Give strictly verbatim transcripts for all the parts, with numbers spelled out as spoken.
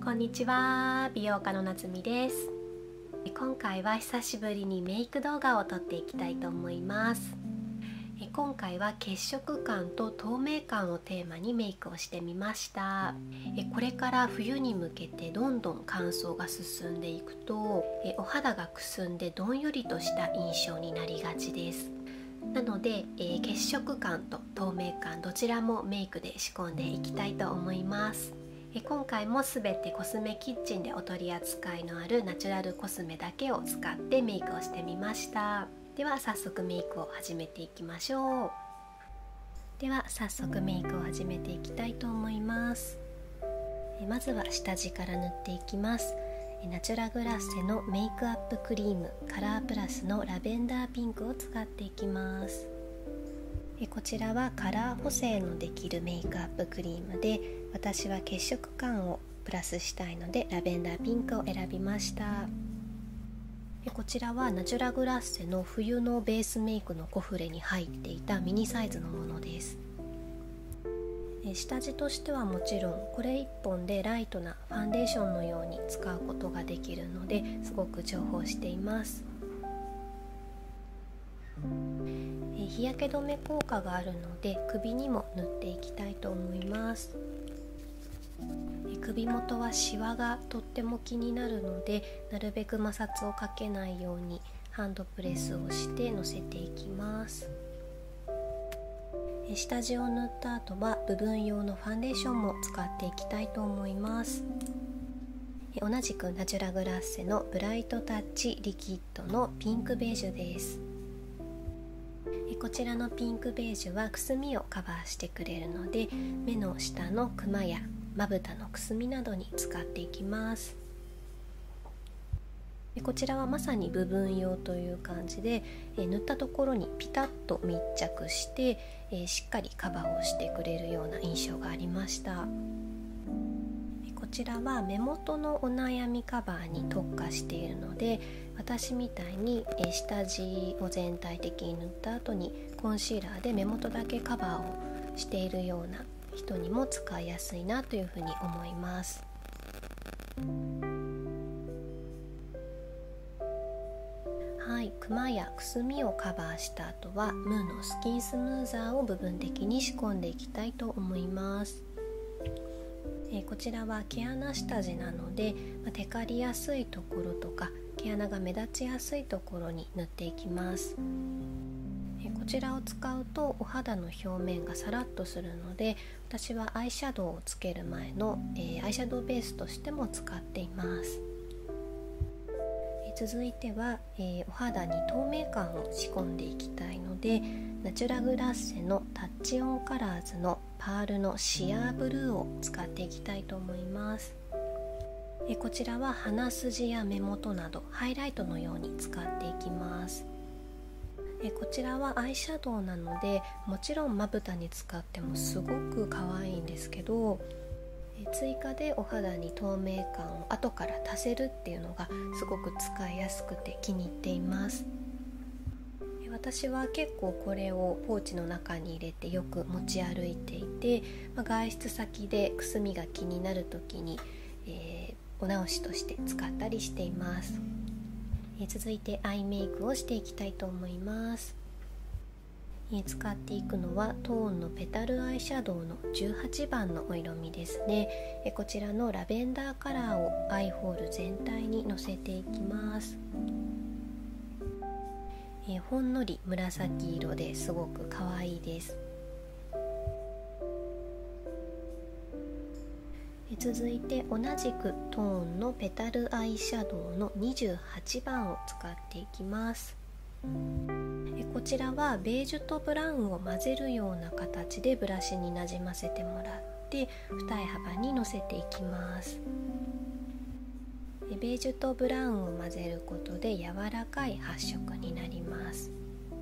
こんにちは、美容家のなつみです。今回は久しぶりにメイク動画を撮っていきたいと思います。今回は血色感と透明感をテーマにメイクをしてみました。これから冬に向けてどんどん乾燥が進んでいくとお肌がくすんでどんよりとした印象になりがちです。なので血色感と透明感どちらもメイクで仕込んでいきたいと思います。今回もすべてコスメキッチンでお取り扱いのあるナチュラルコスメだけを使ってメイクをしてみました。では早速メイクを始めていきましょう。では早速メイクを始めていきたいと思います。まずは下地から塗っていきます。ナチュラグラッセのメイクアップクリームカラープラスのラベンダーピンクを使っていきます。こちらはカラー補正のできるメイクアップクリームで、私は血色感をプラスしたいのでラベンダーピンクを選びました。こちらはナチュラグラッセの冬のベースメイクのコフレに入っていたミニサイズのものです。下地としてはもちろんこれいっぽんでライトなファンデーションのように使うことができるのですごく重宝しています。日焼け止め効果があるので首にも塗っていきたいと思います。首元はシワがとっても気になるので、なるべく摩擦をかけないようにハンドプレスをしてのせていきます。下地を塗った後は部分用のファンデーションも使っていきたいと思います。同じくナチュラグラッセのブライトタッチリキッドのピンクベージュです。こちらのピンクベージュはくすみをカバーしてくれるので、目の下のクマやまぶたのくすみなどに使っていきます。こちらはまさに部分用という感じで、塗ったところにピタッと密着してしっかりカバーをしてくれるような印象がありました。こちらは目元のお悩みカバーに特化しているので、私みたいに下地を全体的に塗った後にコンシーラーで目元だけカバーをしているような人にも使いやすいなというふうに思います。はい、クマやくすみをカバーした後はムーのスキンスムーザーを部分的に仕込んでいきたいと思います。えー、こちらは毛穴下地なので、まあ、テカりやすいところとか毛穴が目立ちやすいところに塗っていきます。えー、こちらを使うとお肌の表面がサラッとするので、私はアイシャドウをつける前の、えー、アイシャドウベースとしても使っています。続いては、えー、お肌に透明感を仕込んでいきたいので、ナチュラグラッセのタッチオンカラーズのパールのシアーブルーを使っていきたいと思います。えー、こちらは鼻筋や目元などハイライトのように使っていきます。えー、こちらはアイシャドウなので、もちろんまぶたに使ってもすごく可愛いんですけど、追加でお肌に透明感を後から足せるっていうのがすごく使いやすくて気に入っています。私は結構これをポーチの中に入れてよく持ち歩いていて、まあ、外出先でくすみが気になる時に、えー、お直しとして使ったりしています。えー、続いてアイメイクをしていきたいと思います。使っていくのはトーンのペタルアイシャドウのじゅうはちばんのお色味ですね。こちらのラベンダーカラーをアイホール全体にのせていきます。ほんのり紫色ですごく可愛いです。続いて同じくトーンのペタルアイシャドウのにじゅうはちばんを使っていきます。こちらはベージュとブラウンを混ぜるような形でブラシになじませてもらって二重幅にのせていきます。ベージュとブラウンを混ぜることで柔らかい発色になります。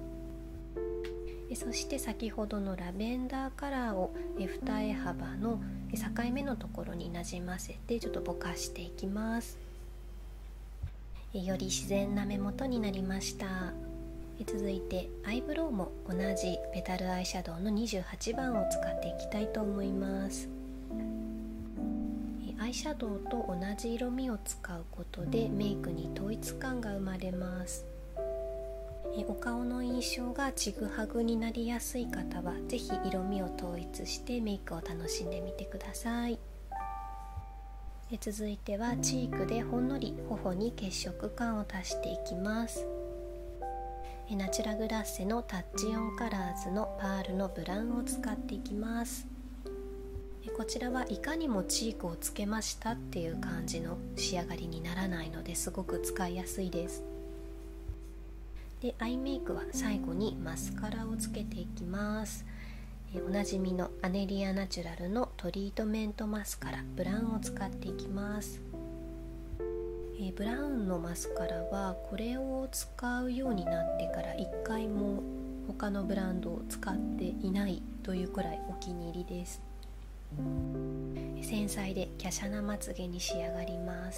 そして先ほどのラベンダーカラーを二重幅の境目のところになじませてちょっとぼかしていきます。より自然な目元になりました。続いてアイブロウも同じペタルアイシャドウのにじゅうはちばんを使っていきたいと思います。 アイシャドウと同じ色味を使うことでメイクに統一感が生まれます。お顔の印象がちぐはぐになりやすい方はぜひ色味を統一してメイクを楽しんでみてください。続いてはチークでほんのり頬に血色感を足していきます。ナチュラグラッセのタッチオンカラーズのパールのブラウンを使っていきます。こちらはいかにもチークをつけましたっていう感じの仕上がりにならないのですごく使いやすいです。でアイメイクは最後にマスカラをつけていきます。おなじみのアネリアナチュラルのトリートメントマスカラブラウンを使っていきます。えブラウンのマスカラはこれを使うようになってからいっかいも他のブランドを使っていないというくらいお気に入りです。繊細で華奢なまつげに仕上がります。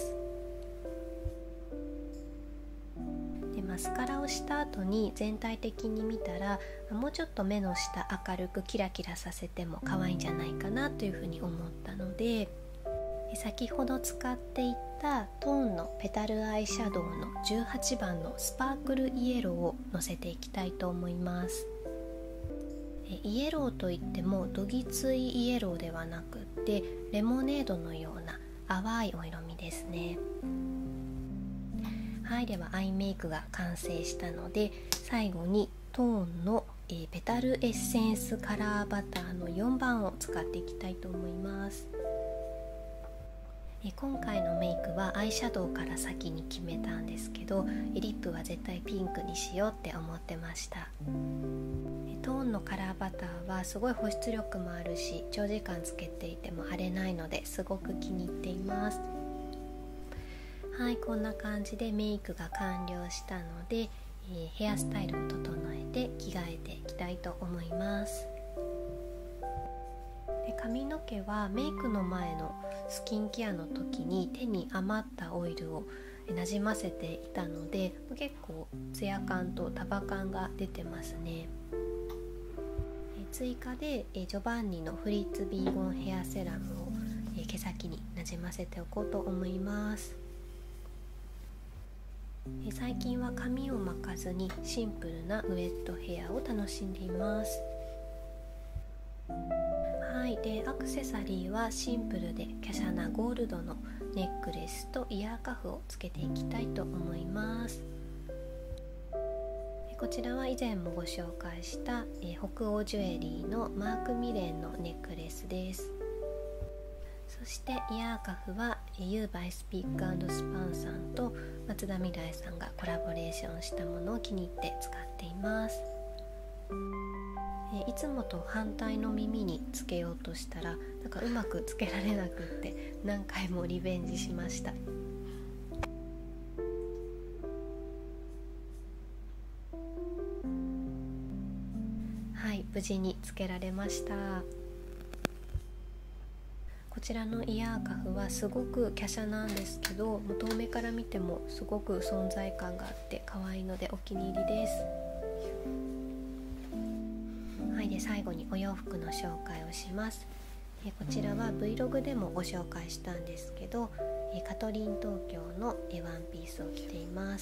マスカラをした後に全体的に見たらもうちょっと目の下明るくキラキラさせても可愛いんじゃないかなというふうに思ったので、先ほど使っていたトーンのペタルアイシャドウのじゅうはちばんのスパークルイエローをのせていきたいと思います。イエローといってもどぎついイエローではなくってレモネードのような淡いお色味ですね。はい、ではアイメイクが完成したので最後にトーンの、えー、ペタルエッセンスカラーバターのよんばんを使っていきたいと思います。えー、今回のメイクはアイシャドウから先に決めたんですけどリップは絶対ピンクにしようって思ってました。トーンのカラーバターはすごい保湿力もあるし長時間つけていても荒れないのですごく気に入っています。はい、こんな感じでメイクが完了したので、えー、ヘアスタイルを整えて着替えていきたいと思います。で髪の毛はメイクの前のスキンケアの時に手に余ったオイルをなじませていたので結構ツヤ感と束感が出てますね。え追加でえジョバンニのフリッツビーゴンヘアセラムをえ毛先になじませておこうと思います。最近は髪を巻かずにシンプルなウェットヘアを楽しんでいます。はい、でアクセサリーはシンプルで華奢なゴールドのネックレスとイヤーカフをつけていきたいと思います。こちらは以前もご紹介したえ北欧ジュエリーのマークミレンのネックレスです。そしてイヤーカフは You by Speak and Span さんと松田未来さんがコラボレーションしたものを気に入って使っています。いつもと反対の耳につけようとしたらなんかうまくつけられなくって何回もリベンジしました。はい、無事につけられました。こちらのイヤーカフはすごく華奢なんですけど遠目から見てもすごく存在感があって可愛いのでお気に入りです。はい、で最後にお洋服の紹介をします。えこちらは Vlog でもご紹介したんですけどえカトリン東京のえワンピースを着ています。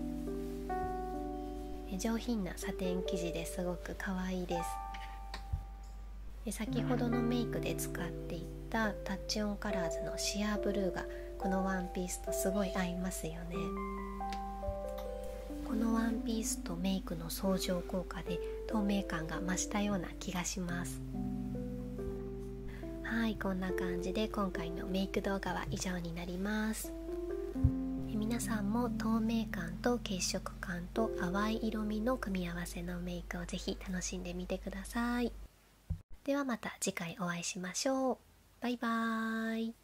え上品なサテン生地ですごく可愛いです。え先ほどのメイクで使っていたタッチオンカラーズのシアーブルーがこのワンピースとすごい合いますよね。このワンピースとメイクの相乗効果で透明感が増したような気がします。はい、こんな感じで今回のメイク動画は以上になります。え皆さんも透明感と血色感と淡い色味の組み合わせのメイクをぜひ楽しんでみてください。ではまた次回お会いしましょう。バイバーイ。